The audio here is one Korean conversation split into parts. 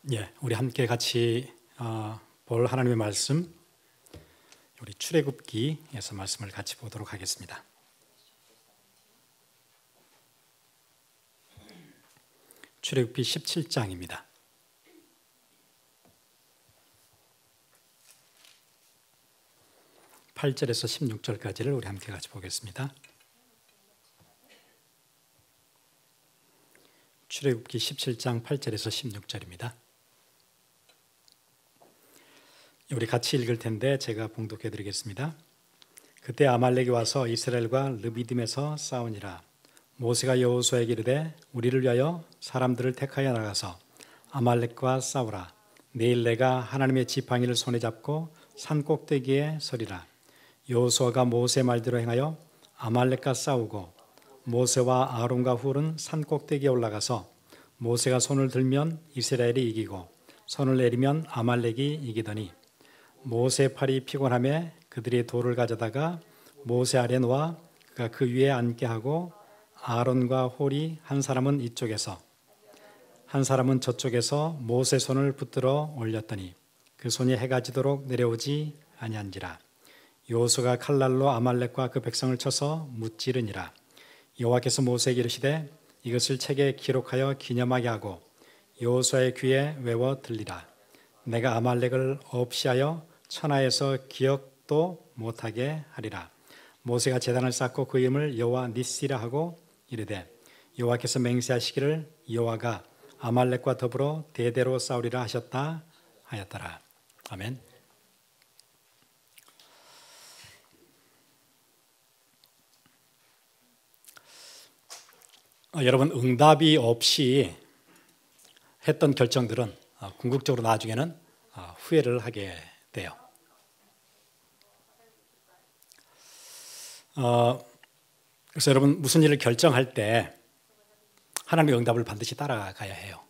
우리 함께 같이 볼 하나님의 말씀, 우리 출애굽기에서 말씀을 같이 보도록 하겠습니다. 출애굽기 17장입니다. 8절에서 16절까지를 우리 함께 같이 보겠습니다. 출애굽기 17장 8절에서 16절입니다. 우리 같이 읽을 텐데 제가 봉독해 드리겠습니다. 그때 아말렉이 와서 이스라엘과 르비딤에서 싸우니라. 모세가 여호수아에게 이르되 우리를 위하여 사람들을 택하여 나가서 아말렉과 싸우라. 내일 내가 하나님의 지팡이를 손에 잡고 산 꼭대기에 서리라. 여호수아가 모세 말대로 행하여 아말렉과 싸우고 모세와 아론과 훌은 산 꼭대기에 올라가서 모세가 손을 들면 이스라엘이 이기고 손을 내리면 아말렉이 이기더니 모세 팔이 피곤하며 그들이 돌을 가져다가 모세 아래 놓아 그가 그 위에 앉게 하고 아론과 홀이 한 사람은 이쪽에서 한 사람은 저쪽에서 모세 손을 붙들어 올렸더니 그 손이 해가 지도록 내려오지 아니한지라. 여호수아가 칼날로 아말렉과 그 백성을 쳐서 무찌르니라. 여호와께서 모세에게 이르시되 이것을 책에 기록하여 기념하게 하고 여호수아의 귀에 외워 들리라. 내가 아말렉을 없이하여 천하에서 기억도 못하게 하리라. 모세가 제단을 쌓고 그 이름을 여호와 니시라 하고 이르되 여호와께서 맹세하시기를 여호와가 아말렉과 더불어 대대로 싸우리라 하셨다 하였더라. 아멘. 여러분, 응답이 없이 했던 결정들은 궁극적으로 나중에는 후회를 하게 돼요. 그래서 여러분, 무슨 일을 결정할 때 하나님의 응답을 반드시 따라가야 해요.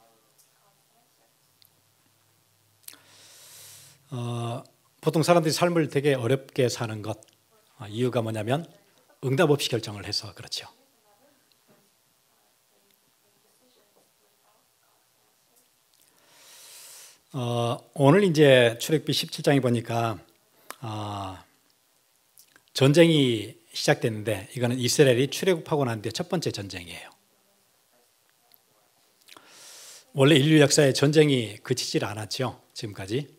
보통 사람들이 삶을 되게 어렵게 사는 것, 이유가 뭐냐면 응답 없이 결정을 해서 그렇죠. 오늘 이제 출애굽기 17장에 보니까 전쟁이 시작됐는데 이거는 이스라엘이 출애굽하고 난 뒤에 첫 번째 전쟁이에요. 원래 인류 역사에 전쟁이 그치질 않았죠, 지금까지.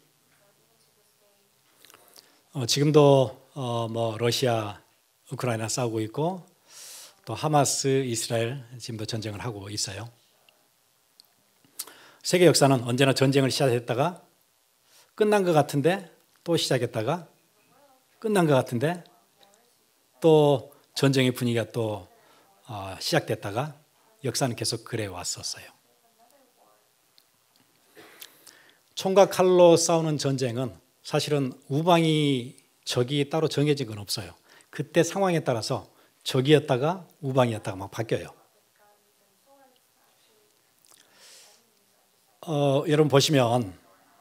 지금도 뭐 러시아, 우크라이나 싸우고 있고 또 하마스, 이스라엘 지금도 전쟁을 하고 있어요. 세계 역사는 언제나 전쟁을 시작했다가 끝난 것 같은데 또 시작했다가 끝난 것 같은데 또 전쟁의 분위기가 또 시작됐다가 역사는 계속 그래 왔었어요. 총과 칼로 싸우는 전쟁은 사실은 우방이 적이 따로 정해진 건 없어요. 그때 상황에 따라서 적이었다가 우방이었다가 막 바뀌어요. 여러분 보시면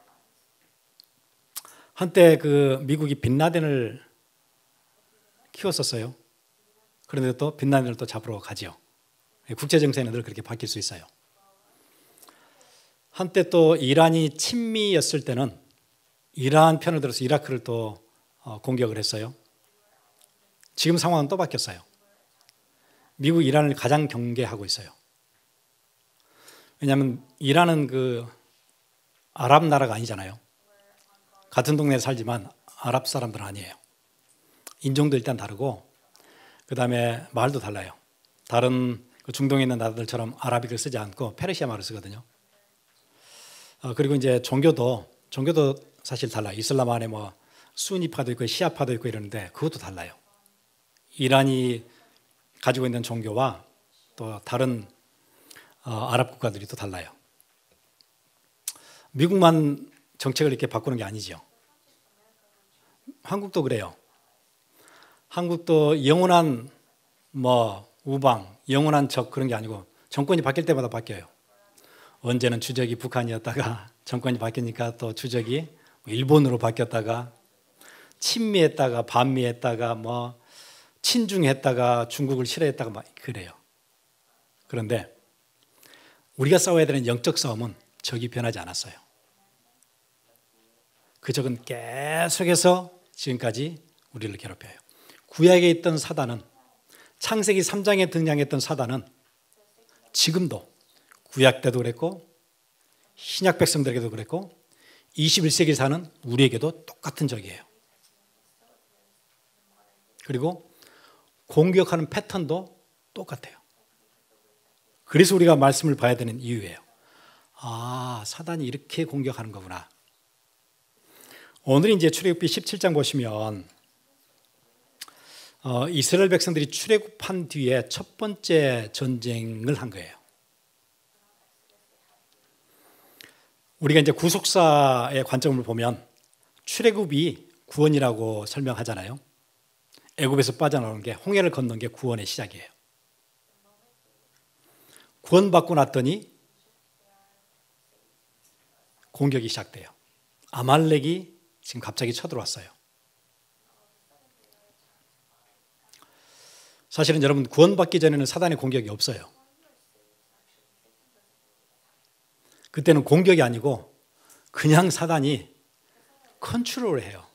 한때 그 미국이 빈라덴을 키웠었어요. 그런데 또 빈라덴을 또 잡으러 가죠. 국제 정세는 늘 그렇게 바뀔 수 있어요. 한때 또 이란이 친미였을 때는 이란 편을 들어서 이라크를 또 공격을 했어요. 지금 상황은 또 바뀌었어요. 미국 이란을 가장 경계하고 있어요. 왜냐하면 이란은 그 아랍 나라가 아니잖아요. 같은 동네에 살지만 아랍 사람들은 아니에요. 인종도 일단 다르고 그 다음에 말도 달라요. 다른 중동에 있는 나라들처럼 아라빅을 쓰지 않고 페르시아 말을 쓰거든요. 그리고 이제 종교도 사실 달라요. 이슬람 안에 뭐 수니파도 있고 시아파도 있고 이러는데 그것도 달라요. 이란이 가지고 있는 종교와 또 다른 아랍 국가들이 또 달라요. 미국만 정책을 이렇게 바꾸는 게 아니죠. 한국도 그래요. 한국도 영원한 뭐 우방, 영원한 적 그런 게 아니고 정권이 바뀔 때마다 바뀌어요. 언제는 주적이 북한이었다가 정권이 바뀌니까 또 주적이 일본으로 바뀌었다가 친미했다가 반미했다가 뭐 친중했다가 중국을 싫어했다가 막 그래요. 그런데 우리가 싸워야 되는 영적 싸움은 적이 변하지 않았어요. 그 적은 계속해서 지금까지 우리를 괴롭혀요. 구약에 있던 사단은, 창세기 3장에 등장했던 사단은 지금도 구약 때도 그랬고 신약 백성들에게도 그랬고 21세기 사는 우리에게도 똑같은 적이에요. 그리고 공격하는 패턴도 똑같아요. 그래서 우리가 말씀을 봐야 되는 이유예요. 아, 사단이 이렇게 공격하는 거구나. 오늘 이제 출애굽기 17장 보시면 이스라엘 백성들이 출애굽한 뒤에 첫 번째 전쟁을 한 거예요. 우리가 이제 구속사의 관점을 보면 출애굽이 구원이라고 설명하잖아요. 애굽에서 빠져나오는 게, 홍해를 건넌 게 구원의 시작이에요. 구원받고 났더니 공격이 시작돼요. 아말렉이 지금 갑자기 쳐들어왔어요. 사실은 여러분, 구원받기 전에는 사단의 공격이 없어요. 그때는 공격이 아니고 그냥 사단이 컨트롤을 해요.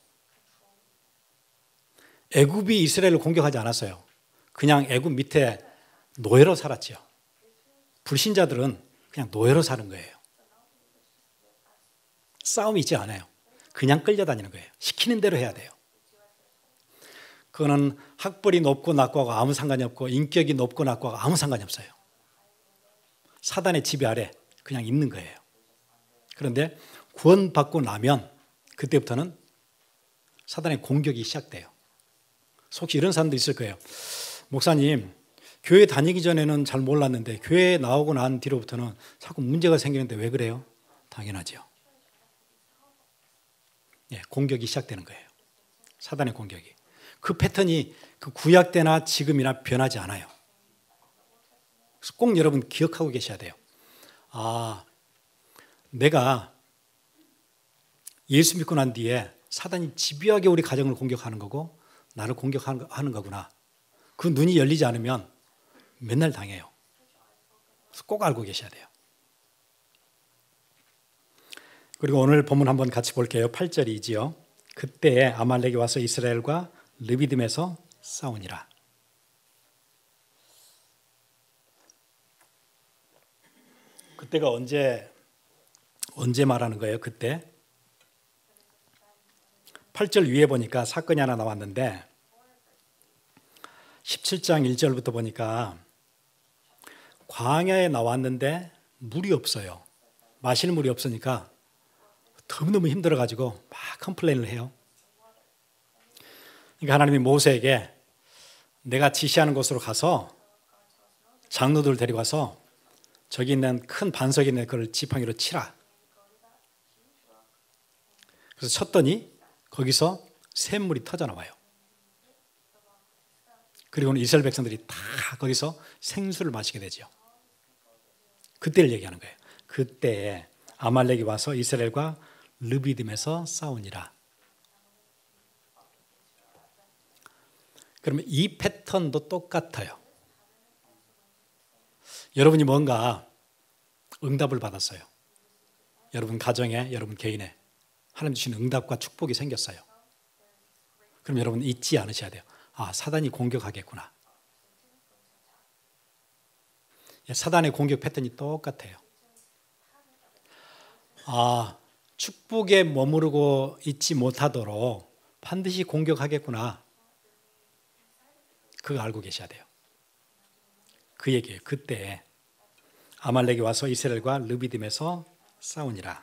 애굽이 이스라엘을 공격하지 않았어요. 그냥 애굽 밑에 노예로 살았죠. 불신자들은 그냥 노예로 사는 거예요. 싸움이 있지 않아요. 그냥 끌려다니는 거예요. 시키는 대로 해야 돼요. 그거는 학벌이 높고 낮고하고 아무 상관이 없고 인격이 높고 낮고하고 아무 상관이 없어요. 사단의 지배 아래 그냥 있는 거예요. 그런데 구원받고 나면 그때부터는 사단의 공격이 시작돼요. 혹시 이런 사람도 있을 거예요. 목사님, 교회 다니기 전에는 잘 몰랐는데 교회 나오고 난 뒤로부터는 자꾸 문제가 생기는데 왜 그래요? 당연하죠. 예, 공격이 시작되는 거예요. 사단의 공격이. 그 패턴이 그 구약 때나 지금이나 변하지 않아요. 그래서 꼭 여러분 기억하고 계셔야 돼요. 아, 내가 예수 믿고 난 뒤에 사단이 집요하게 우리 가정을 공격하는 거고 나를 공격하는 거구나. 그 눈이 열리지 않으면 맨날 당해요. 그래서 꼭 알고 계셔야 돼요. 그리고 오늘 본문 한번 같이 볼게요. 8절이지요. 그때 아말렉이 와서 이스라엘과 르비딤에서 싸우니라. 그때가 언제 말하는 거예요? 그때 8절 위에 보니까 사건이 하나 나왔는데 17장 1절부터 보니까 광야에 나왔는데 물이 없어요. 마실 물이 없으니까 너무너무 힘들어가지고 막 컴플레인을 해요. 그러니까 하나님이 모세에게 내가 지시하는 곳으로 가서 장로들 데리고 와서 저기 있는 큰 반석이 있는 그걸 지팡이로 치라. 그래서 쳤더니 거기서 샘물이 터져 나와요. 그리고는 이스라엘 백성들이 다 거기서 생수를 마시게 되죠. 그때를 얘기하는 거예요. 그때 아말렉이 와서 이스라엘과 르비딤에서 싸우니라. 그러면 이 패턴도 똑같아요. 여러분이 뭔가 응답을 받았어요. 여러분 가정에, 여러분 개인에 하나님 주신 응답과 축복이 생겼어요. 그럼 여러분 잊지 않으셔야 돼요. 아, 사단이 공격하겠구나. 사단의 공격 패턴이 똑같아요. 아, 축복에 머무르고 있지 못하도록 반드시 공격하겠구나. 그거 알고 계셔야 돼요. 그 얘기예요. 그때 아말렉이 와서 이스라엘과 르비딤에서 싸우니라.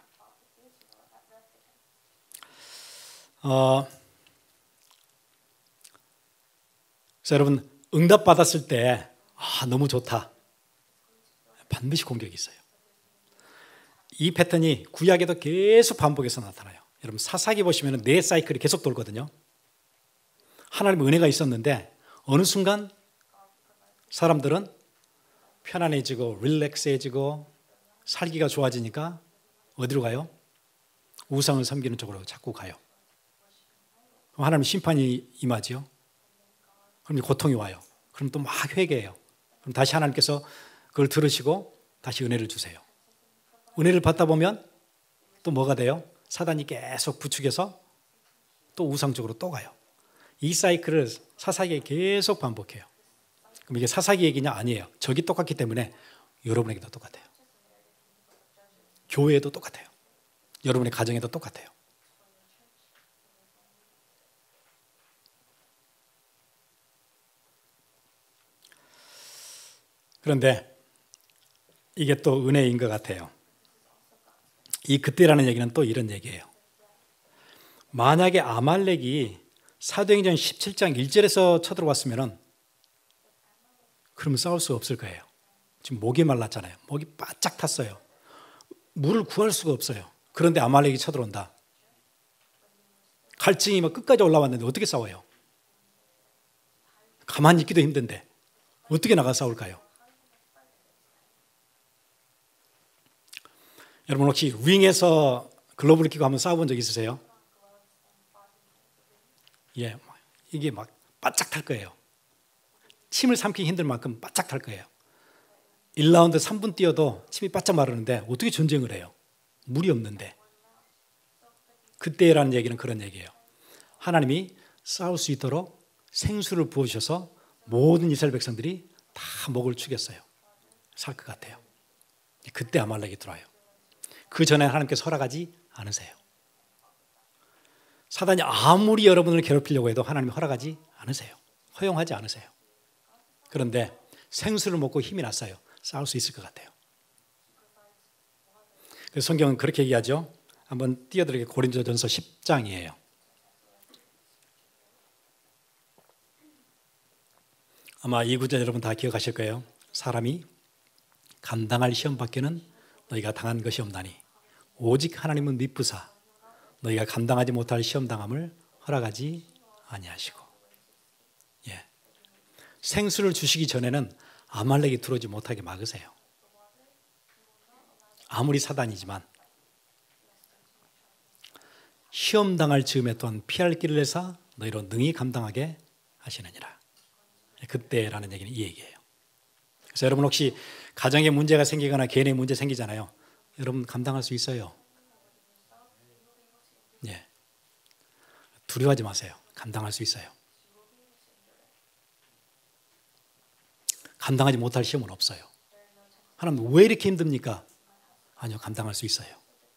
그래서 여러분 응답 받았을 때 너무 좋다. 반드시 공격이 있어요. 이 패턴이 구약에도 계속 반복해서 나타나요. 여러분 사사기 보시면 네 사이클이 계속 돌거든요. 하나님의 은혜가 있었는데 어느 순간 사람들은 편안해지고 릴렉스해지고 살기가 좋아지니까 어디로 가요? 우상을 섬기는 쪽으로 자꾸 가요. 그럼 하나님 심판이 임하지요. 그럼 고통이 와요. 그럼 또 막 회개해요. 그럼 다시 하나님께서 그걸 들으시고 다시 은혜를 주세요. 은혜를 받다 보면 또 뭐가 돼요? 사단이 계속 부추겨서 또 우상적으로 또 가요. 이 사이클을 사사기에 계속 반복해요. 그럼 이게 사사기 얘기냐? 아니에요. 적이 똑같기 때문에 여러분에게도 똑같아요. 교회에도 똑같아요. 여러분의 가정에도 똑같아요. 그런데 이게 또 은혜인 것 같아요. 이 그때라는 얘기는 또 이런 얘기예요. 만약에 아말렉이 사도행전 17장 1절에서 쳐들어왔으면 그러면 싸울 수 없을 거예요. 지금 목이 말랐잖아요. 목이 바짝 탔어요. 물을 구할 수가 없어요. 그런데 아말렉이 쳐들어온다. 갈증이 막 끝까지 올라왔는데 어떻게 싸워요? 가만히 있기도 힘든데 어떻게 나가 싸울까요? 여러분 혹시 윙에서 글러브를 끼고 한번 싸워본 적 있으세요? 예, 이게 막 바짝 탈 거예요. 침을 삼키기 힘들 만큼 바짝 탈 거예요. 1라운드 3분 뛰어도 침이 바짝 마르는데 어떻게 전쟁을 해요? 물이 없는데. 그때라는 얘기는 그런 얘기예요. 하나님이 싸울 수 있도록 생수를 부어주셔서 모든 이스라엘 백성들이 다 목을 축였어요. 살 것 같아요. 그때 아말렉이 들어와요. 그 전에 하나님께서 허락하지 않으세요. 사단이 아무리 여러분을 괴롭히려고 해도 하나님이 허락하지 않으세요. 허용하지 않으세요. 그런데 생수를 먹고 힘이 났어요. 싸울 수 있을 것 같아요. 그래서 성경은 그렇게 얘기하죠. 한번 띄워드릴게요. 고린도전서 10장이에요. 아마 이 구절 여러분 다 기억하실 거예요. 사람이 감당할 시험 밖에는 너희가 당한 것이 없나니 오직 하나님은 미쁘사 너희가 감당하지 못할 시험 당함을 허락하지 아니하시고. 예. 생수를 주시기 전에는 아말렉이 들어오지 못하게 막으세요. 아무리 사단이지만 시험 당할 즈음에 또한 피할 길을 내사 너희로 능히 감당하게 하시느니라. 그때라는 얘기는 이 얘기예요. 그래서 여러분 혹시 가정에 문제가 생기거나 개인의 문제 생기잖아요. 여러분 감당할 수 있어요. 예. 두려워하지 마세요. 감당할 수 있어요. 감당하지 못할 시험은 없어요. 하나님 왜 이렇게 힘듭니까? 아니요, 감당할 수 있어요.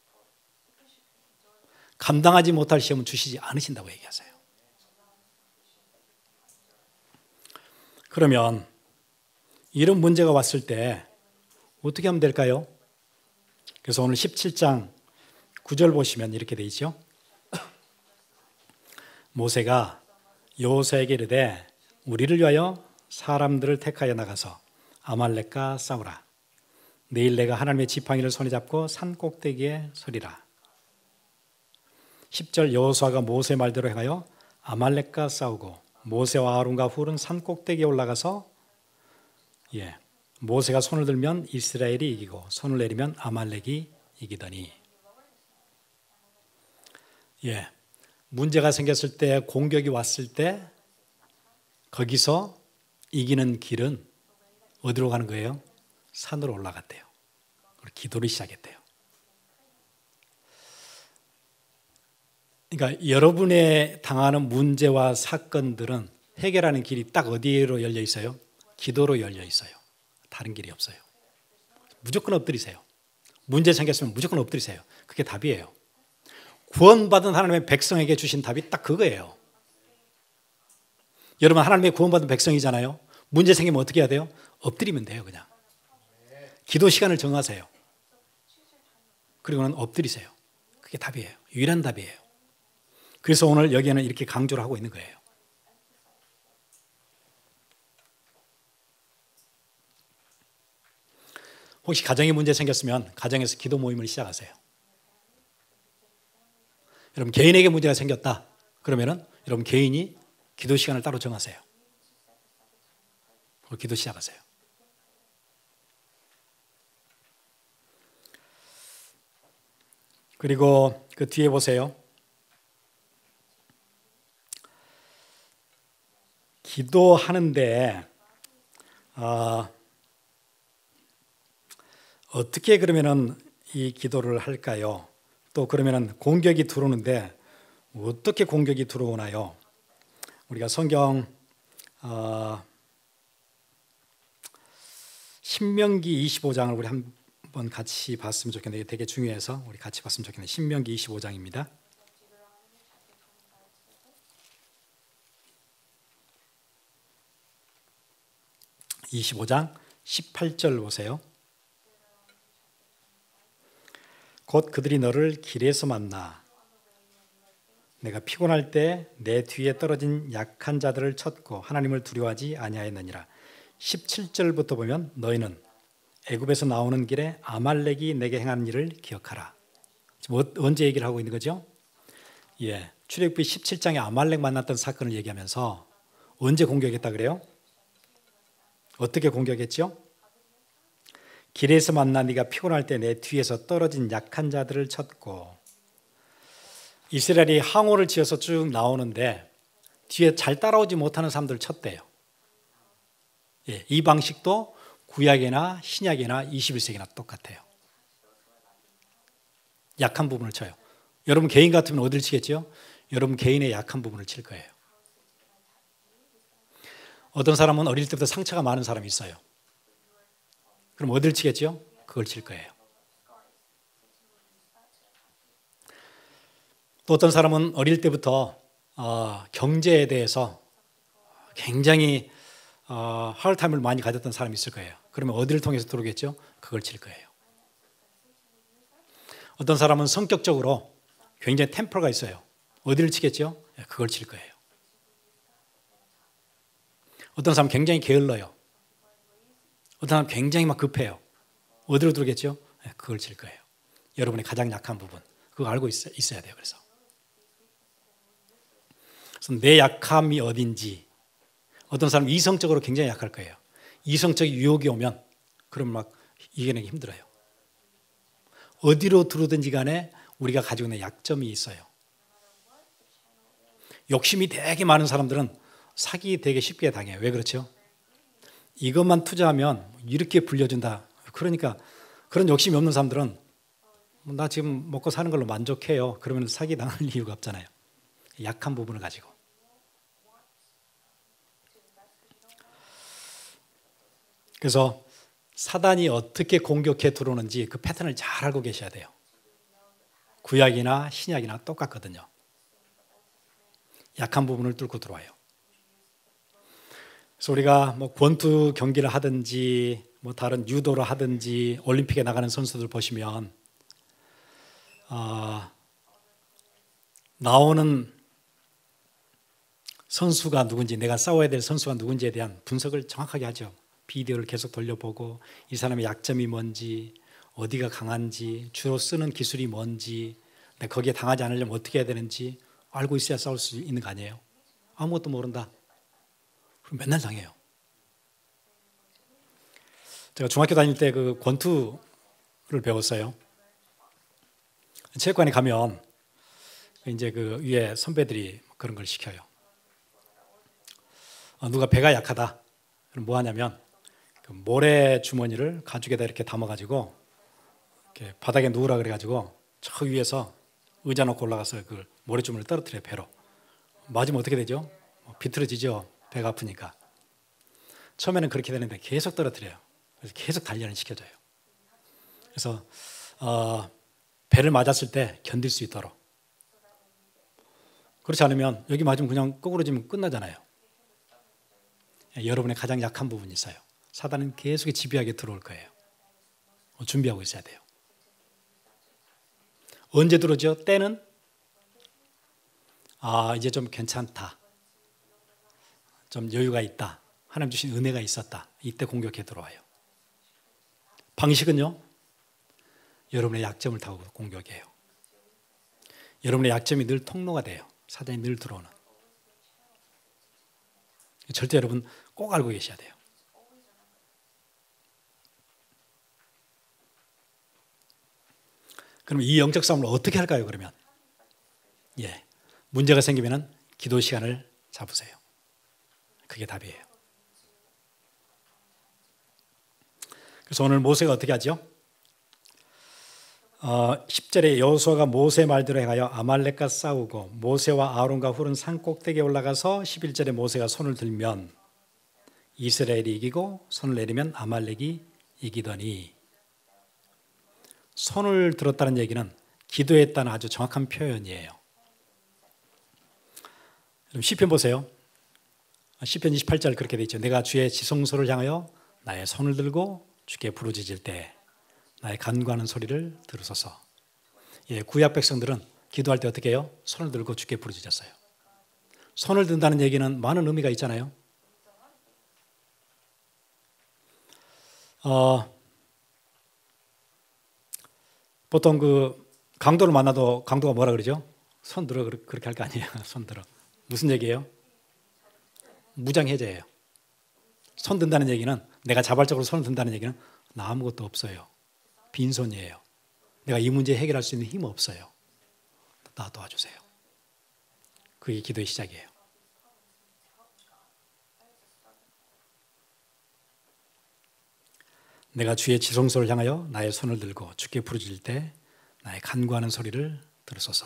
감당하지 못할 시험은 주시지 않으신다고 얘기하세요. 그러면 이런 문제가 왔을 때 어떻게 하면 될까요? 그래서 오늘 17장 9절 보시면 이렇게 돼 있죠. 모세가 여호수아에게 이르되 우리를 위하여 사람들을 택하여 나가서 아말렉과 싸우라. 내일 내가 하나님의 지팡이를 손에 잡고 산 꼭대기에 서리라. 10절 여호수아가 모세 말대로 행하여 아말렉과 싸우고 모세와 아론과 훌은 산 꼭대기에 올라가서 모세가 손을 들면 이스라엘이 이기고 손을 내리면 아말렉이 이기더니. 문제가 생겼을 때 공격이 왔을 때 거기서 이기는 길은 어디로 가는 거예요? 산으로 올라갔대요. 기도를 시작했대요. 그러니까 여러분의 당하는 문제와 사건들은 해결하는 길이 딱 어디로 열려 있어요? 기도로 열려 있어요. 다른 길이 없어요. 무조건 엎드리세요. 문제 생겼으면 무조건 엎드리세요. 그게 답이에요. 구원받은 하나님의 백성에게 주신 답이 딱 그거예요. 여러분 하나님의 구원받은 백성이잖아요. 문제 생기면 어떻게 해야 돼요? 엎드리면 돼요. 그냥 기도 시간을 정하세요. 그리고는 엎드리세요. 그게 답이에요. 유일한 답이에요. 그래서 오늘 여기에는 이렇게 강조를 하고 있는 거예요. 혹시 가정에 문제 생겼으면 가정에서 기도 모임을 시작하세요. 여러분 개인에게 문제가 생겼다. 그러면은 여러분 개인이 기도 시간을 따로 정하세요. 기도 시작하세요. 그리고 그 뒤에 보세요. 기도하는데 어떻게 그러면은 이 기도를 할까요? 또 그러면은 공격이 들어오는데 어떻게 공격이 들어오나요? 우리가 성경 신명기 25장을 우리 한번 같이 봤으면 좋겠는데, 되게 중요해서 우리 같이 봤으면 좋겠는데, 신명기 25장입니다. (25장) 18절 보세요. 곧 그들이 너를 길에서 만나 내가 피곤할 때 내 뒤에 떨어진 약한 자들을 쳤고 하나님을 두려워하지 아니하였느니라. 17절부터 보면 너희는 애굽에서 나오는 길에 아말렉이 내게 행한 일을 기억하라. 지금 언제 얘기를 하고 있는 거죠? 예, 출애굽기 17장에 아말렉 만났던 사건을 얘기하면서 언제 공격했다 그래요? 어떻게 공격했죠? 길에서 만나 네가 피곤할 때 내 뒤에서 떨어진 약한 자들을 쳤고, 이스라엘이 항오를 지어서 쭉 나오는데 뒤에 잘 따라오지 못하는 사람들을 쳤대요. 예, 이 방식도 구약이나 신약이나 21세기나 똑같아요. 약한 부분을 쳐요. 여러분 개인 같으면 어디를 치겠죠? 여러분 개인의 약한 부분을 칠 거예요. 어떤 사람은 어릴 때부터 상처가 많은 사람이 있어요. 그럼 어디를 치겠죠? 그걸 칠 거예요. 또 어떤 사람은 어릴 때부터 경제에 대해서 굉장히 하울타임을 많이 가졌던 사람이 있을 거예요. 그러면 어디를 통해서 들어오겠죠? 그걸 칠 거예요. 어떤 사람은 성격적으로 굉장히 템퍼가 있어요. 어디를 치겠죠? 그걸 칠 거예요. 어떤 사람은 굉장히 게을러요. 어떤 사람은 굉장히 막 급해요. 어디로 들어오겠죠? 그걸 칠 거예요. 여러분의 가장 약한 부분, 그거 알고 있어야 돼요. 그래서 내 약함이 어딘지. 어떤 사람은 이성적으로 굉장히 약할 거예요. 이성적 유혹이 오면 그럼 막 이겨내기 힘들어요. 어디로 들어오든지 간에 우리가 가지고 있는 약점이 있어요. 욕심이 되게 많은 사람들은 사기 되게 쉽게 당해요. 왜 그렇죠? 이것만 투자하면 이렇게 불려준다. 그러니까 그런 욕심이 없는 사람들은 나 지금 먹고 사는 걸로 만족해요. 그러면 사기 당할 이유가 없잖아요. 약한 부분을 가지고. 그래서 사단이 어떻게 공격해 들어오는지 그 패턴을 잘 알고 계셔야 돼요. 구약이나 신약이나 똑같거든요. 약한 부분을 뚫고 들어와요. 그래서 우리가 뭐 권투 경기를 하든지 뭐 다른 유도를 하든지 올림픽에 나가는 선수들 보시면 나오는 선수가 누군지, 내가 싸워야 될 선수가 누군지에 대한 분석을 정확하게 하죠. 비디오를 계속 돌려보고 이 사람의 약점이 뭔지, 어디가 강한지, 주로 쓰는 기술이 뭔지, 거기에 당하지 않으려면 어떻게 해야 되는지 알고 있어야 싸울 수 있는 거 아니에요? 아무것도 모른다. 그럼 맨날 당해요. 제가 중학교 다닐 때 그 권투를 배웠어요. 체육관에 가면 이제 그 위에 선배들이 그런 걸 시켜요. 누가 배가 약하다. 그럼 뭐 하냐면 그 모래 주머니를 가죽에다 이렇게 담아가지고 이렇게 바닥에 누우라 그래가지고 저 위에서 의자 놓고 올라가서 그 모래 주머니를 떨어뜨려요. 배로. 맞으면 어떻게 되죠? 비틀어지죠. 배가 아프니까. 처음에는 그렇게 되는데 계속 떨어뜨려요. 그래서 계속 단련을 시켜줘요. 그래서 배를 맞았을 때 견딜 수 있도록. 그렇지 않으면 여기 맞으면 그냥 꼬꾸라지면 끝나잖아요. 여러분의 가장 약한 부분이 있어요. 사단은 계속 집요하게 들어올 거예요. 준비하고 있어야 돼요. 언제 들어오죠? 때는 이제 좀 괜찮다. 좀 여유가 있다. 하나님 주신 은혜가 있었다. 이때 공격해 들어와요. 방식은요? 여러분의 약점을 타고 공격해요. 여러분의 약점이 늘 통로가 돼요. 사단이 늘 들어오는. 절대 여러분 꼭 알고 계셔야 돼요. 그럼 이 영적 싸움을 어떻게 할까요? 그러면 문제가 생기면은 기도 시간을 잡으세요. 그게 답이에요. 그래서 오늘 모세가 어떻게 하죠? 10절에 여호수아가 모세 말대로 행하여 아말렉과 싸우고 모세와 아론과 훌은 산 꼭대기에 올라가서 11절에 모세가 손을 들면 이스라엘이 이기고 손을 내리면 아말렉이 이기더니, 손을 들었다는 얘기는 기도했다는 아주 정확한 표현이에요. 그럼 시편 보세요. 시편 28절 그렇게 돼 있죠. 내가 주의 지성소를 향하여 나의 손을 들고 주께 부르짖을 때 나의 간구하는 소리를 들으소서. 예, 구약 백성들은 기도할 때 어떻게 해요? 손을 들고 주께 부르짖었어요. 손을 든다는 얘기는 많은 의미가 있잖아요. 보통 강도를 만나도 강도가 뭐라 그러죠? 손 들어, 그렇게 할 거 아니에요. 손 들어. 무슨 얘기예요? 무장해제예요. 손 든다는 얘기는, 내가 자발적으로 손을 든다는 얘기는 나 아무것도 없어요. 빈손이에요. 내가 이 문제 해결할 수 있는 힘 없어요. 나 도와주세요. 그게 기도의 시작이에요. 내가 주의 지성소를 향하여 나의 손을 들고 주께 부르짖을 때 나의 간구하는 소리를 들으소서.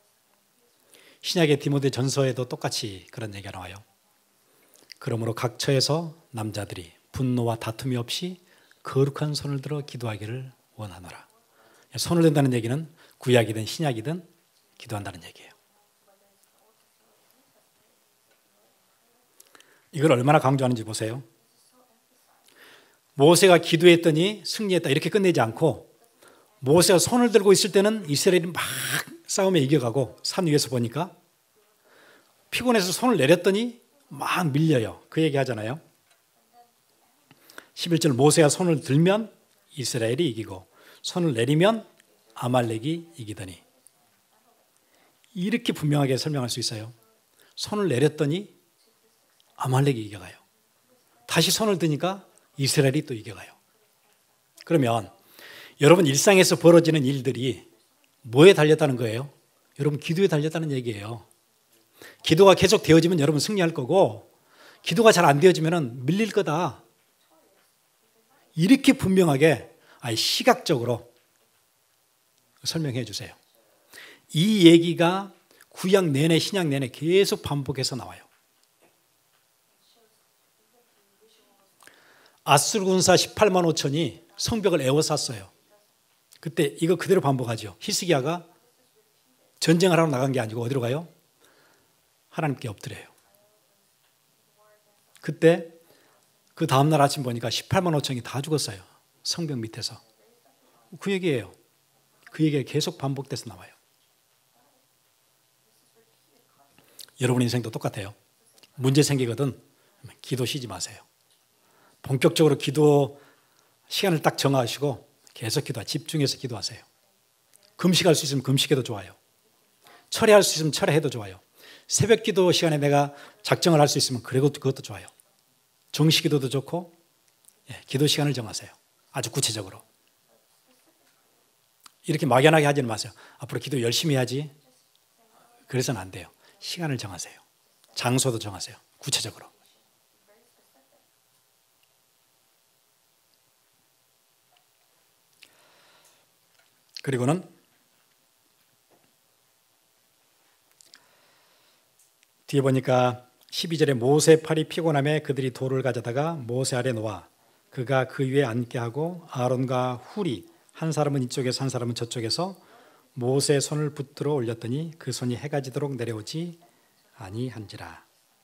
신약의 디모데 전서에도 똑같이 그런 얘기가 나와요. 그러므로 각 처에서 남자들이 분노와 다툼이 없이 거룩한 손을 들어 기도하기를 원하노라. 손을 든다는 얘기는 구약이든 신약이든 기도한다는 얘기예요. 이걸 얼마나 강조하는지 보세요. 모세가 기도했더니 승리했다 이렇게 끝내지 않고, 모세가 손을 들고 있을 때는 이스라엘이 막 싸움에 이겨가고 산 위에서 보니까 피곤해서 손을 내렸더니 막 밀려요. 그 얘기 하잖아요. 11절 모세가 손을 들면 이스라엘이 이기고 손을 내리면 아말렉이 이기더니, 이렇게 분명하게 설명할 수 있어요. 손을 내렸더니 아말렉이 이겨가요. 다시 손을 드니까 이스라엘이 또 이겨가요. 그러면 여러분 일상에서 벌어지는 일들이 뭐에 달렸다는 거예요? 여러분 기도에 달렸다는 얘기예요. 기도가 계속 되어지면 여러분 승리할 거고, 기도가 잘 안 되어지면 밀릴 거다. 이렇게 분명하게 시각적으로 설명해 주세요. 이 얘기가 구약 내내 신약 내내 계속 반복해서 나와요. 아수르 군사 18만 5천이 성벽을 에워쌌어요. 그때 이거 그대로 반복하죠. 히스기야가 전쟁을 하러 나간 게 아니고 어디로 가요? 하나님께 엎드려요. 그때 그 다음날 아침 보니까 18만 5천이 다 죽었어요. 성벽 밑에서. 그 얘기예요. 그 얘기가 계속 반복돼서 나와요. 여러분 인생도 똑같아요. 문제 생기거든 기도 쉬지 마세요. 본격적으로 기도 시간을 딱 정하시고 계속 집중해서 기도하세요. 금식할 수 있으면 금식해도 좋아요. 철회할 수 있으면 철회해도 좋아요. 새벽 기도 시간에 내가 작정을 할 수 있으면 그것도 좋아요. 정시 기도도 좋고, 기도 시간을 정하세요. 아주 구체적으로. 이렇게 막연하게 하지는 마세요. 앞으로 기도 열심히 해야지. 그래서는 안 돼요. 시간을 정하세요. 장소도 정하세요. 구체적으로. 그리고는 뒤에 보니까 12절에 모세 팔이 피곤함에 그들이 돌을 가져다가 모세 아래 놓아 그가 그 위에 앉게 하고 아론과 훌이 한 사람은 이쪽에서 한 사람은 저쪽에서 모세의 손을 붙들어 올렸더니 그 손이 해가 지도록 내려오지 아니한지라.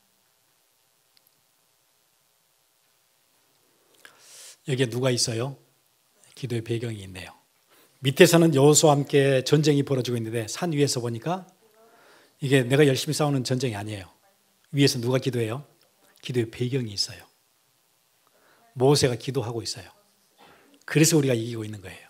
여기에 누가 있어요? 기도의 배경이 있네요. 밑에서는 여호수아와 함께 전쟁이 벌어지고 있는데 산 위에서 보니까 이게 내가 열심히 싸우는 전쟁이 아니에요. 위에서 누가 기도해요? 기도의 배경이 있어요. 모세가 기도하고 있어요. 그래서 우리가 이기고 있는 거예요.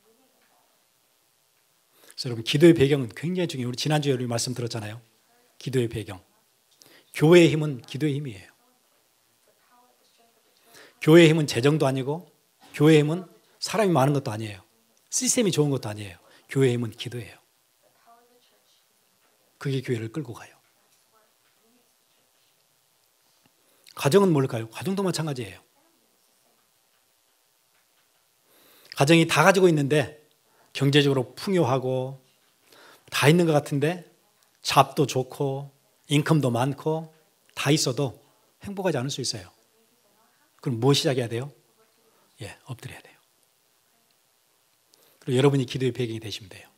그래서 여러분 기도의 배경은 굉장히 중요해요. 우리 지난주에 우리 말씀 들었잖아요. 기도의 배경. 교회의 힘은 기도의 힘이에요. 교회의 힘은 재정도 아니고, 교회의 힘은 사람이 많은 것도 아니에요. 시스템이 좋은 것도 아니에요. 교회의 힘은 기도예요. 그게 교회를 끌고 가요. 가정은 뭘까요? 가정도 마찬가지예요. 가정이 다 가지고 있는데 경제적으로 풍요하고 다 있는 것 같은데 잡도 좋고 인컴도 많고 다 있어도 행복하지 않을 수 있어요. 그럼 뭐 시작해야 돼요? 엎드려야 돼요. 그리고 여러분이 기도의 배경이 되시면 돼요.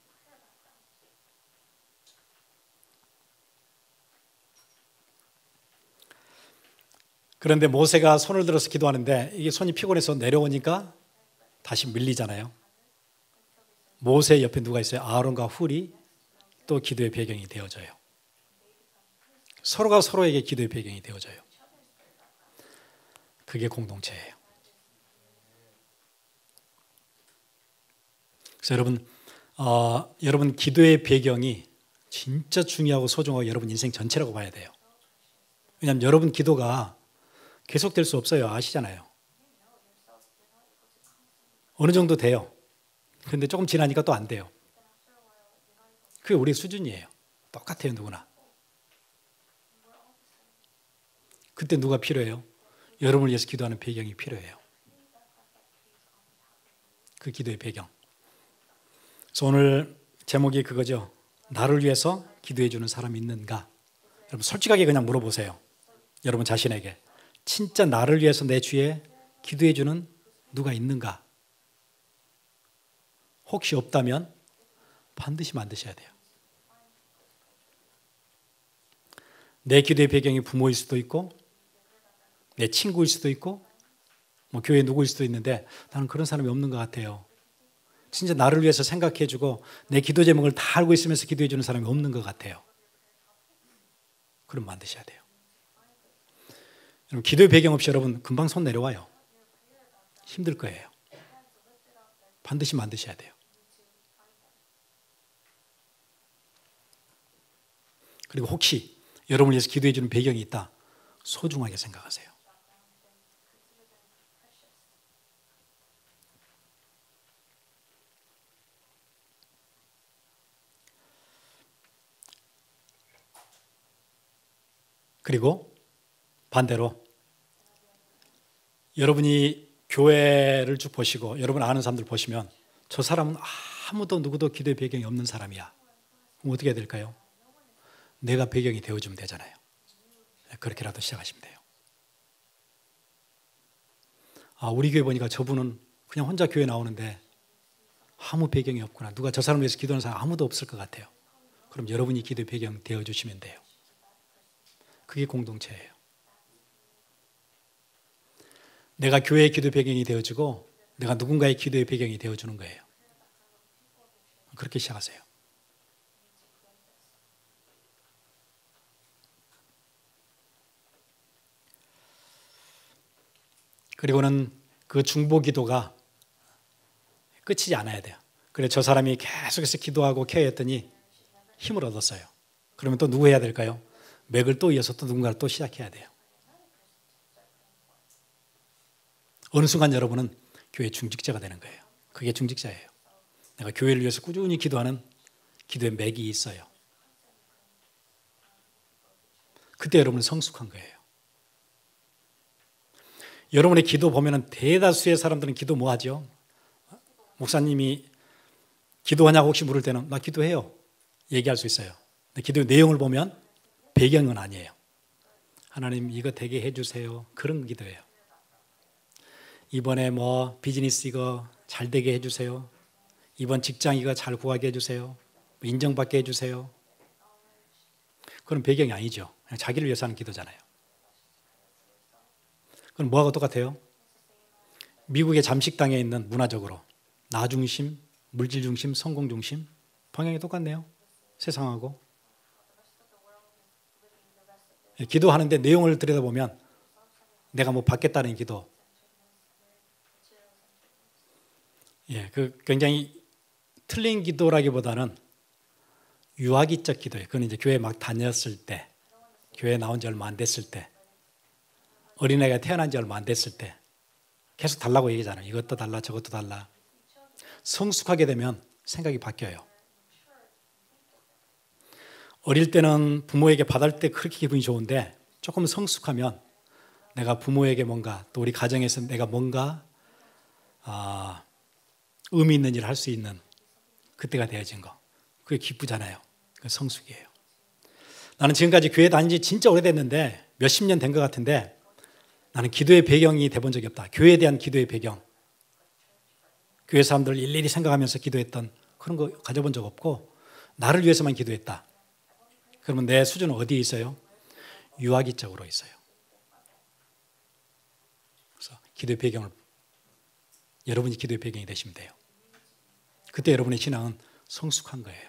그런데 모세가 손을 들어서 기도하는데 이게 손이 피곤해서 내려오니까 다시 밀리잖아요. 모세 옆에 누가 있어요? 아론과 훌이 또 기도의 배경이 되어져요. 서로가 서로에게 기도의 배경이 되어져요. 그게 공동체예요. 그래서 여러분 기도의 배경이 진짜 중요하고 소중하고 여러분 인생 전체라고 봐야 돼요. 왜냐하면 여러분 기도가 계속될 수 없어요. 아시잖아요. 어느 정도 돼요. 그런데 조금 지나니까 또 안 돼요. 그게 우리 수준이에요. 똑같아요, 누구나. 그때 누가 필요해요? 여러분을 위해서 기도하는 배경이 필요해요. 그 기도의 배경. 그래서 오늘 제목이 그거죠. 나를 위해서 기도해 주는 사람이 있는가? 여러분 솔직하게 그냥 물어보세요. 여러분 자신에게. 진짜 나를 위해서 내 주위에 기도해 주는 누가 있는가? 혹시 없다면 반드시 만드셔야 돼요. 내 기도의 배경이 부모일 수도 있고 내 친구일 수도 있고 뭐 교회 누구일 수도 있는데 나는 그런 사람이 없는 것 같아요. 진짜 나를 위해서 생각해 주고 내 기도 제목을 다 알고 있으면서 기도해 주는 사람이 없는 것 같아요. 그럼 만드셔야 돼요. 여러분 기도의 배경 없이 여러분 금방 손 내려와요. 힘들 거예요. 반드시 만드셔야 돼요. 그리고 혹시 여러분을 위해서 기도해 주는 배경이 있다. 소중하게 생각하세요. 그리고 반대로 여러분이 교회를 쭉 보시고 여러분 아는 사람들 보시면 저 사람은 아무도 누구도 기도의 배경이 없는 사람이야. 그럼 어떻게 해야 될까요? 내가 배경이 되어주면 되잖아요. 그렇게라도 시작하시면 돼요. 우리 교회 보니까 저분은 그냥 혼자 교회 나오는데 아무 배경이 없구나. 누가 저 사람을 위해서 기도하는 사람 아무도 없을 것 같아요. 그럼 여러분이 기도의 배경 되어주시면 돼요. 그게 공동체예요. 내가 교회의 기도의 배경이 되어주고 내가 누군가의 기도의 배경이 되어주는 거예요. 그렇게 시작하세요. 그리고는 그 중보 기도가 끝이지 않아야 돼요. 그래서 저 사람이 계속해서 기도하고 케어했더니 힘을 얻었어요. 그러면 또 누구 해야 될까요? 맥을 또 이어서 또 누군가를 또 시작해야 돼요. 어느 순간 여러분은 교회 중직자가 되는 거예요. 그게 중직자예요. 내가 교회를 위해서 꾸준히 기도하는 기도의 맥이 있어요. 그때 여러분은 성숙한 거예요. 여러분의 기도 보면 대다수의 사람들은 기도 뭐 하죠? 목사님이 기도하냐고 혹시 물을 때는 나 기도해요. 얘기할 수 있어요. 근데 기도의 내용을 보면 배경은 아니에요. 하나님 이거 되게 해주세요. 그런 기도예요. 이번에 뭐 비즈니스 이거 잘 되게 해주세요. 이번 직장 이거 잘 구하게 해주세요. 인정받게 해주세요. 그건 배경이 아니죠. 그냥 자기를 위해서 하는 기도잖아요. 그건 뭐하고 똑같아요? 미국의 잠식당에 있는 문화적으로 나 중심, 물질 중심, 성공 중심 방향이 똑같네요. 세상하고. 기도하는데 내용을 들여다보면 내가 뭐 받겠다는 기도. 그 굉장히 틀린 기도라기보다는 유아기적 기도예요. 그건 이제 교회 막 다녔을 때, 교회 나온 지 얼마 안 됐을 때, 어린애가 태어난 지 얼마 안 됐을 때 계속 달라고 얘기하잖아요. 이것도 달라 저것도 달라. 성숙하게 되면 생각이 바뀌어요. 어릴 때는 부모에게 받을 때 그렇게 기분이 좋은데 조금 성숙하면 내가 부모에게 뭔가 또 우리 가정에서 내가 뭔가 의미 있는 일을 할 수 있는 그때가 되어진 거. 그게 기쁘잖아요. 그 성숙이에요. 나는 지금까지 교회 다닌 지 진짜 오래됐는데 몇십 년 된 것 같은데 나는 기도의 배경이 돼본 적이 없다. 교회에 대한 기도의 배경. 교회 사람들 일일이 생각하면서 기도했던 그런 거 가져본 적 없고 나를 위해서만 기도했다. 그러면 내 수준은 어디에 있어요? 유아기적으로 있어요. 그래서 기도의 배경을 여러분이 기도의 배경이 되시면 돼요. 그때 여러분의 신앙은 성숙한 거예요.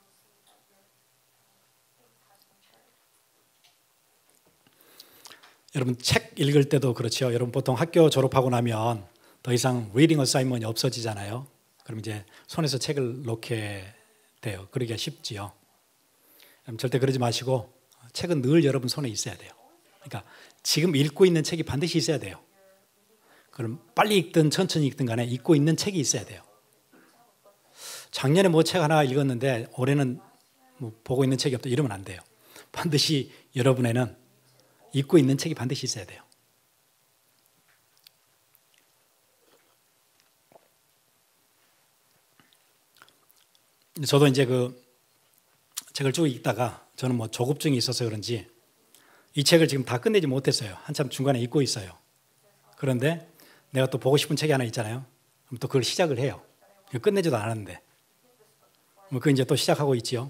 여러분 책 읽을 때도 그렇죠. 여러분 보통 학교 졸업하고 나면 더 이상 리딩 어사이먼이 없어지잖아요. 그럼 이제 손에서 책을 놓게 돼요. 그러기가 쉽지요. 절대 그러지 마시고 책은 늘 여러분 손에 있어야 돼요. 그러니까 지금 읽고 있는 책이 반드시 있어야 돼요. 그럼 빨리 읽든 천천히 읽든 간에 읽고 있는 책이 있어야 돼요. 작년에 뭐 책 하나 읽었는데 올해는 뭐 보고 있는 책이 없다 이러면 안 돼요. 반드시 여러분에는 읽고 있는 책이 반드시 있어야 돼요. 저도 이제 그 책을 쭉 읽다가 저는 뭐 조급증이 있어서 그런지 이 책을 지금 다 끝내지 못했어요. 한참 중간에 읽고 있어요. 그런데 내가 또 보고 싶은 책이 하나 있잖아요. 그럼 또 그걸 시작을 해요. 끝내지도 않았는데. 그거 이제 또 시작하고 있지요.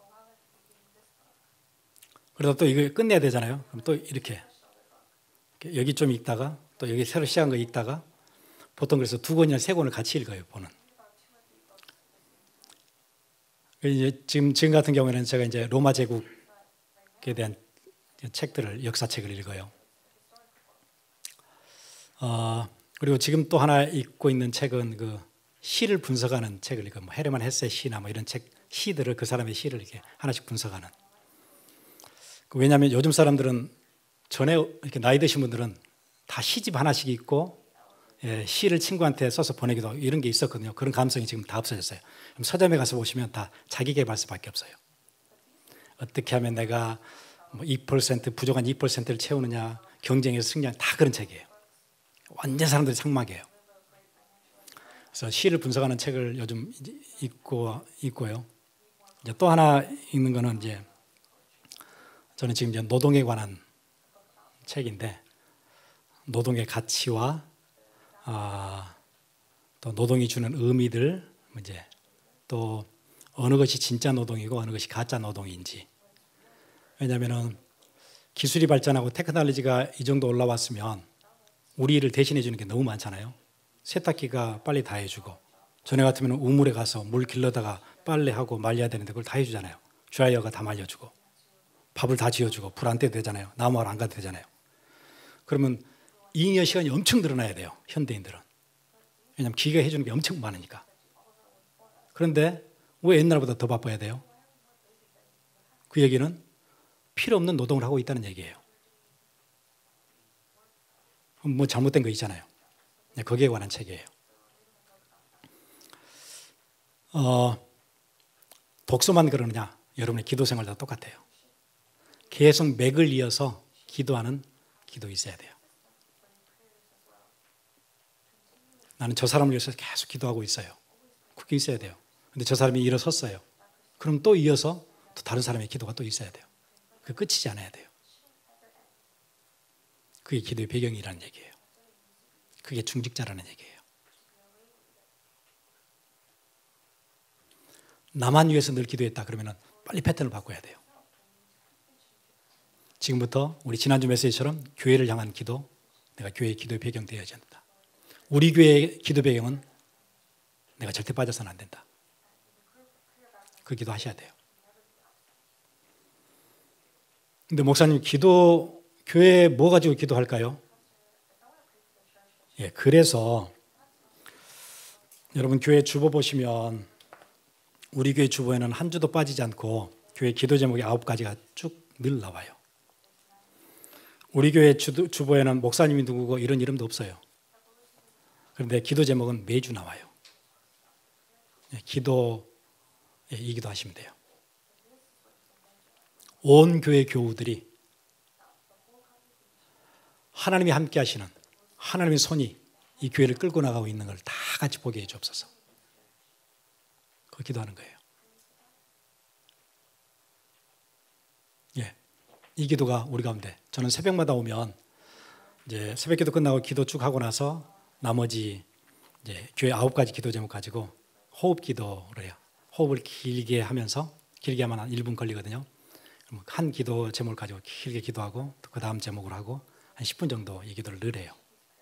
그래서 또 이거 끝내야 되잖아요. 그럼 또 이렇게 여기 좀 읽다가 또 여기 새로 시작한 거 읽다가 보통 그래서 2권이나 3권을 같이 읽어요. 보는. 이제 지금 같은 경우에는 제가 이제 로마 제국에 대한 책들을 역사책을 읽어요. 그리고 지금 또 하나 읽고 있는 책은 그 시를 분석하는 책을 읽어요. 뭐 헤르만 헤세 시나 뭐 이런 책 시들을 그 사람의 시를 이렇게 하나씩 분석하는. 왜냐하면 요즘 사람들은 전에 이렇게 나이 드신 분들은 다 시집 하나씩 읽고 시를 친구한테 써서 보내기도 하고 이런 게 있었거든요. 그런 감성이 지금 다 없어졌어요. 그럼 서점에 가서 보시면 다 자기계발서밖에 없어요. 어떻게 하면 내가 뭐 2% 부족한 2%를 채우느냐, 경쟁에서 승리하는 다 그런 책이에요. 완전 사람들이 상막이에요. 그래서 시를 분석하는 책을 요즘 읽고요. 이제 또 하나 읽는 거는 이제 저는 지금 이제 노동에 관한 책인데 노동의 가치와 또 노동이 주는 의미들, 이제 또 어느 것이 진짜 노동이고 어느 것이 가짜 노동인지. 왜냐하면 기술이 발전하고 테크놀로지가 이 정도 올라왔으면 우리 일을 대신해 주는 게 너무 많잖아요. 세탁기가 빨리 다 해주고 전에 같으면 우물에 가서 물 길러다가 빨래하고 말려야 되는데 그걸 다 해주잖아요. 드라이어가 다 말려주고 밥을 다 지어주고 불 안 떼도 되잖아요. 나무하러 안 가도 되잖아요. 그러면 잉여 시간이 엄청 늘어나야 돼요. 현대인들은. 왜냐하면 기계가 해주는 게 엄청 많으니까. 그런데 왜 옛날보다 더 바빠야 돼요? 그 얘기는 필요 없는 노동을 하고 있다는 얘기예요. 뭐 잘못된 거 있잖아요. 거기에 관한 책이에요. 독서만 그러느냐? 여러분의 기도 생활도 똑같아요. 계속 맥을 이어서 기도하는 기도 있어야 돼요. 나는 저 사람을 위해서 계속 기도하고 있어요. 그게 있어야 돼요. 근데 저 사람이 일어섰어요. 그럼 또 이어서 또 다른 사람의 기도가 또 있어야 돼요. 그게 끝이지 않아야 돼요. 그게 기도의 배경이라는 얘기예요. 그게 중직자라는 얘기예요. 나만 위해서 늘 기도했다 그러면 빨리 패턴을 바꿔야 돼요. 지금부터 우리 지난주 메시지처럼 교회를 향한 기도, 내가 교회의 기도의 배경 되어야 한다. 우리 교회의 기도 배경은 내가 절대 빠져서는 안 된다. 그 기도 하셔야 돼요. 근데 목사님 교회에 뭐 가지고 기도할까요? 그래서 여러분 교회 주보 보시면 우리 교회 주보에는 한 주도 빠지지 않고 교회 기도 제목이 9가지가 쭉 늘 나와요. 우리 교회 주보에는 목사님이 누구고 이런 이름도 없어요. 그런데 기도 제목은 매주 나와요. 기도에 이 기도하시면 돼요. 온 교회 교우들이 하나님이 함께 하시는 하나님의 손이 이 교회를 끌고 나가고 있는 걸 다 같이 보게 해 주옵소서. 그 기도하는 거예요. 예, 이 기도가 우리 가운데, 저는 새벽마다 오면 이제 새벽기도 끝나고 기도 쭉 하고 나서 나머지 이제 교회 9가지 기도 제목 가지고 호흡 기도를 해요. 호흡을 길게 하면서, 길게 하면 한 1분 걸리거든요. 그럼 한 기도 제목을 가지고 길게 기도하고 또 그 다음 제목을 하고 한 10분 정도 이 기도를 늘 해요.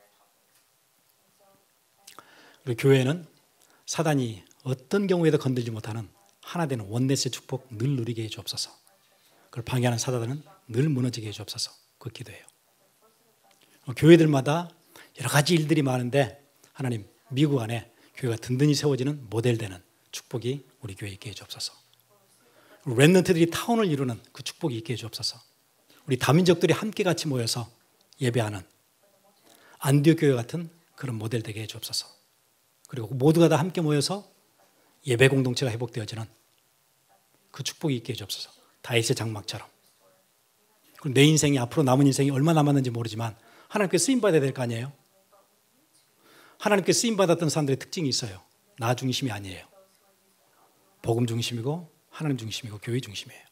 그리고 교회는 사단이 어떤 경우에도 건들지 못하는 하나 되는 원네스의 축복 늘 누리게 해 주옵소서. 그걸 방해하는 사단은 늘 무너지게 해 주옵소서. 그 기도예요. 교회들마다 여러 가지 일들이 많은데 하나님 미국 안에 교회가 든든히 세워지는 모델되는 축복이 우리 교회에 있게 해 주옵소서. 렘넌트들이 타운을 이루는 그 축복이 있게 해 주옵소서. 우리 다민족들이 함께 같이 모여서 예배하는 안디옥 교회 같은 그런 모델 되게 해 주옵소서. 그리고 모두가 다 함께 모여서 예배 공동체가 회복되어지는 그 축복이 있게 해 주옵소서. 다윗의 장막처럼. 그리고 내 인생이 앞으로 남은 인생이 얼마 남았는지 모르지만 하나님께 쓰임받아야 될 거 아니에요? 하나님께 쓰임받았던 사람들의 특징이 있어요. 나 중심이 아니에요. 복음 중심이고 하나님 중심이고 교회 중심이에요.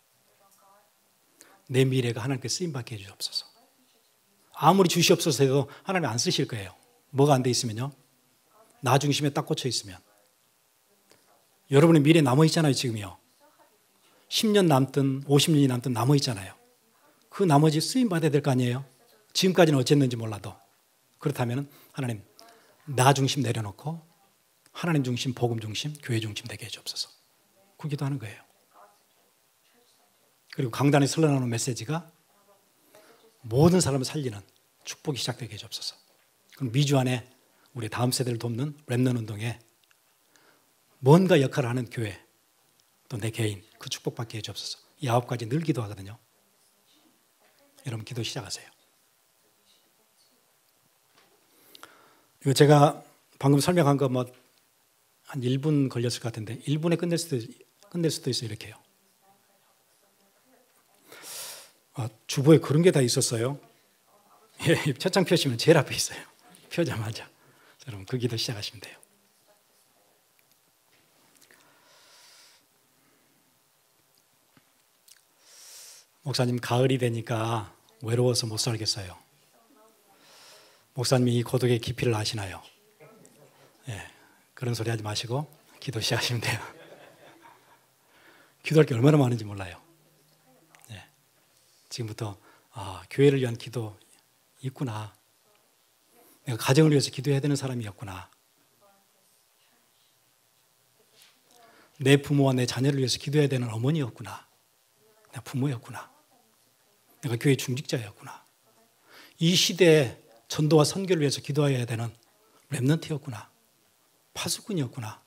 내 미래가 하나님께 쓰임받게 해주옵소서. 아무리 주시옵소서 해도 하나님 안 쓰실 거예요. 뭐가 안 돼 있으면요? 나 중심에 딱 꽂혀 있으면. 여러분의 미래 남아있잖아요. 지금요. 10년 남든 50년이 남든 남아있잖아요. 그 나머지 쓰임받아야 될 거 아니에요? 지금까지는 어쨌는지 몰라도. 그렇다면 하나님 나 중심 내려놓고 하나님 중심, 복음 중심, 교회 중심 되게 해주옵소서. 그 기도하는 거예요. 그리고 강단에 흘러나오는 메시지가 모든 사람을 살리는 축복이 시작되게 해주옵소서. 그럼 미주 안에 우리 다음 세대를 돕는 렘넌트 운동에 뭔가 역할을 하는 교회 또 내 개인 그 축복받게 해주옵소서. 이 9가지 늘 기도하거든요. 여러분 기도 시작하세요. 이거 제가 방금 설명한 거 뭐 한 1분 걸렸을 것 같은데 1분에 끝낼 수도 있어요. 이렇게요. 주보에 그런 게 다 있었어요. 예, 첫장 펴시면 제일 앞에 있어요. 펴자마자. 여러분 그 기도 시작하시면 돼요. 목사님 가을이 되니까 외로워서 못 살겠어요. 목사님이 이 고독의 깊이를 아시나요? 예, 그런 소리 하지 마시고 기도 시작하시면 돼요. 기도할 게 얼마나 많은지 몰라요. 예, 지금부터 교회를 위한 기도 있구나. 내가 가정을 위해서 기도해야 되는 사람이었구나. 내 부모와 내 자녀를 위해서 기도해야 되는 어머니였구나. 내가 부모였구나. 내가 교회 중직자였구나. 이 시대에 전도와 선교를 위해서 기도해야 되는 렘넌트였구나. 파수꾼이었구나.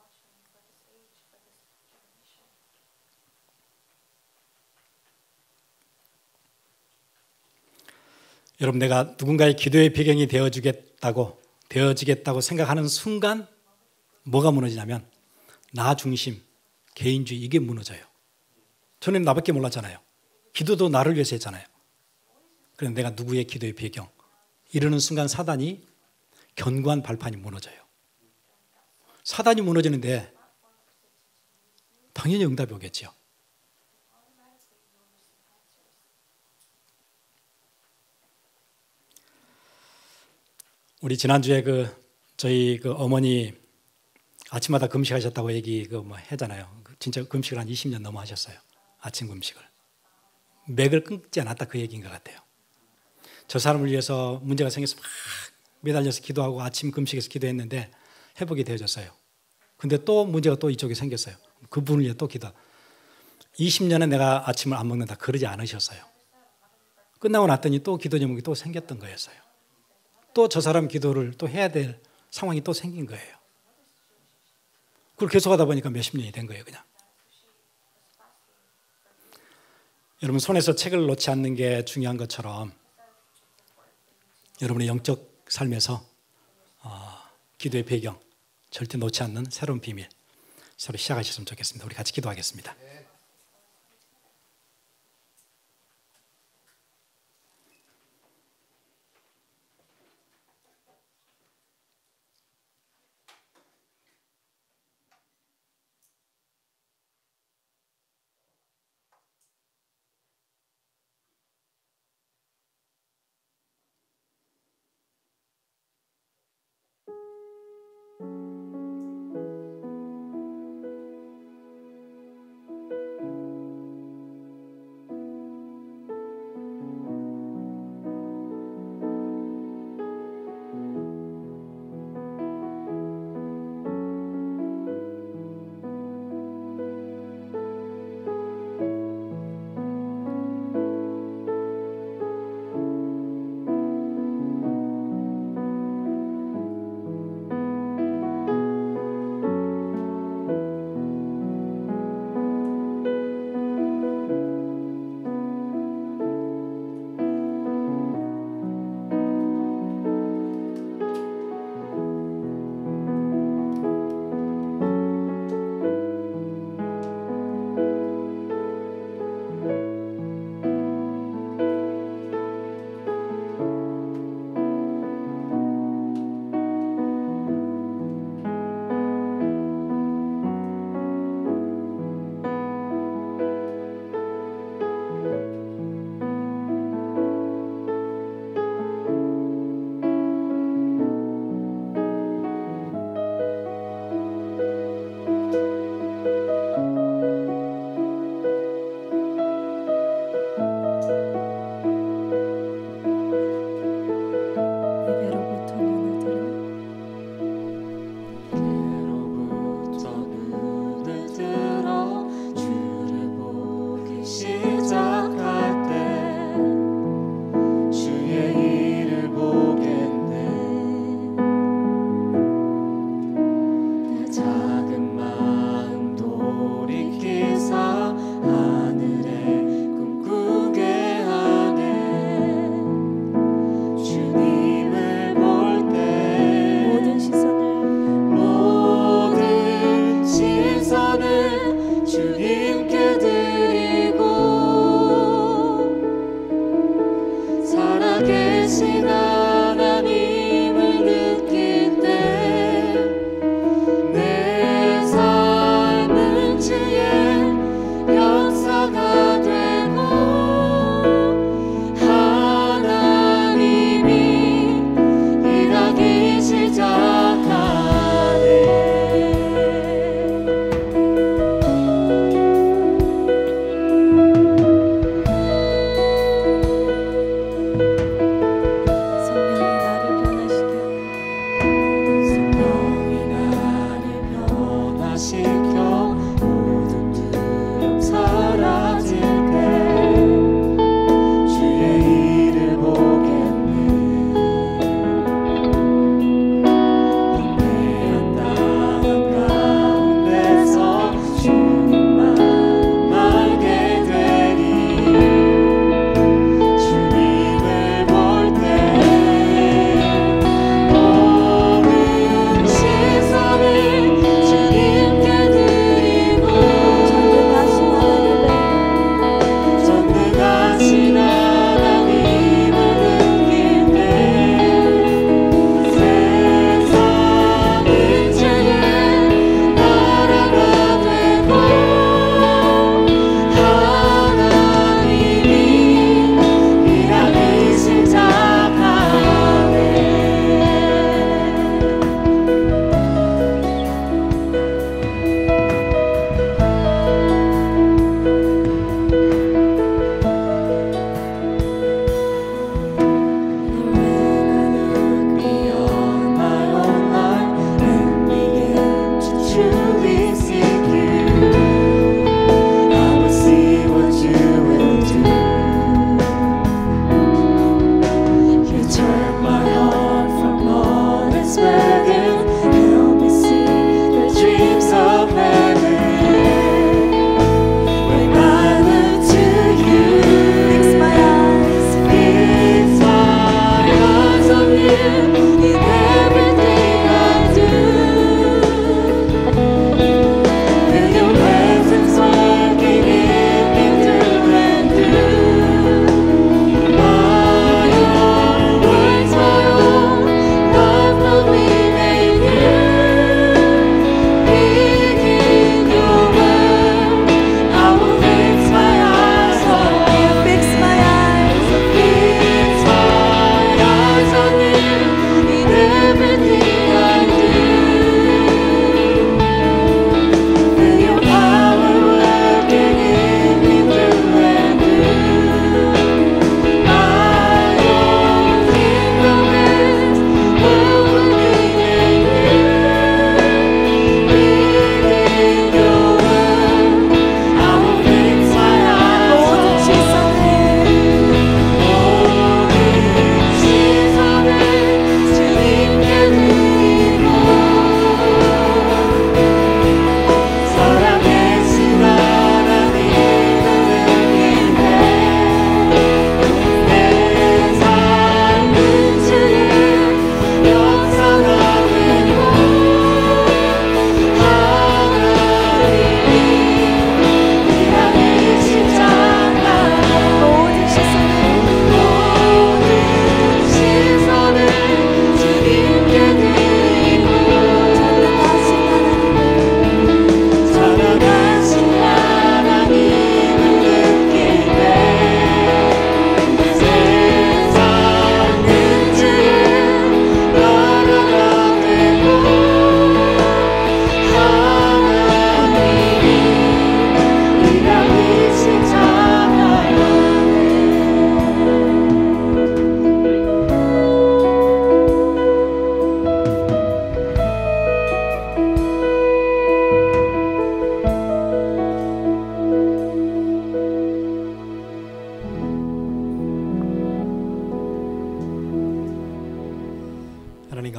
여러분 내가 누군가의 기도의 배경이 되어지겠다고 생각하는 순간 뭐가 무너지냐면 나 중심, 개인주의 이게 무너져요. 저는 나밖에 몰랐잖아요. 기도도 나를 위해서 했잖아요. 그런데 내가 누구의 기도의 배경 이러는 순간 사단이 견고한 발판이 무너져요. 사단이 무너지는데 당연히 응답이 오겠죠. 우리 지난주에 저희 어머니 아침마다 금식하셨다고 얘기 하잖아요. 진짜 금식을 한 20년 넘어 하셨어요. 아침 금식을. 맥을 끊지 않았다 그 얘기인 것 같아요. 저 사람을 위해서 문제가 생겨서 막 매달려서 기도하고 아침 금식에서 기도했는데 회복이 되어졌어요. 근데 또 문제가 또 이쪽에 생겼어요. 그분을 위해 또 기도. 20년에 내가 아침을 안 먹는다 그러지 않으셨어요. 끝나고 났더니 또 기도 제목이 또 생겼던 거였어요. 또 저 사람 기도를 또 해야 될 상황이 또 생긴 거예요. 그걸 계속하다 보니까 몇십 년이 된 거예요, 그냥. 여러분 손에서 책을 놓지 않는 게 중요한 것처럼 여러분의 영적 삶에서 기도의 배경 절대 놓지 않는 새로운 비밀 서로 시작하셨으면 좋겠습니다. 우리 같이 기도하겠습니다.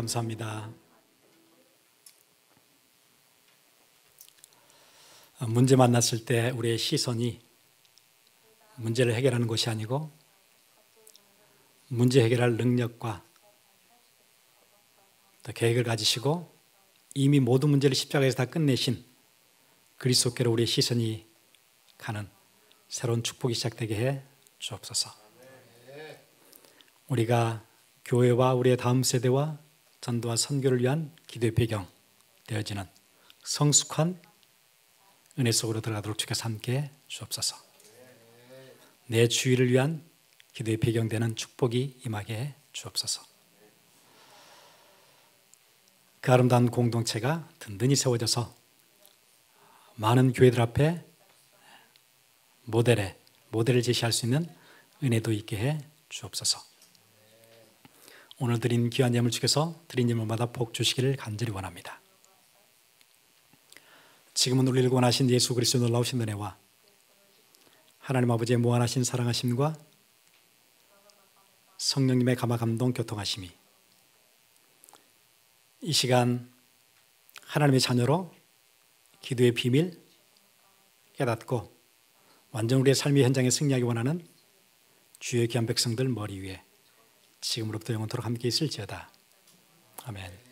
감사합니다. 문제 만났을 때 우리의 시선이 문제를 해결하는 것이 아니고 문제 해결할 능력과 또 계획을 가지시고 이미 모든 문제를 십자가에서 다 끝내신 그리스도께로 우리의 시선이 가는 새로운 축복이 시작되게 해 주옵소서. 우리가 교회와 우리의 다음 세대와 전도와 선교를 위한 기도의 배경 되어지는 성숙한 은혜 속으로 들어가도록 주께서 함께 주옵소서. 내 주위를 위한 기도의 배경되는 축복이 임하게 해 주옵소서. 그 아름다운 공동체가 든든히 세워져서 많은 교회들 앞에 모델을 제시할 수 있는 은혜도 있게 해 주옵소서. 오늘 드린 귀한 예물 주께서 드린 예물마다 복 주시기를 간절히 원합니다. 지금은 우리를 구원하신 예수 그리스도의 놀라우신 은혜와 하나님 아버지의 무한하신 사랑하심과 성령님의 감화 감동 교통하심이 이 시간 하나님의 자녀로 기도의 비밀 깨닫고 완전 우리의 삶의 현장에 승리하기 원하는 주의 귀한 백성들 머리 위에 지금으로부터 영원토록 함께 있을지어다. 아멘.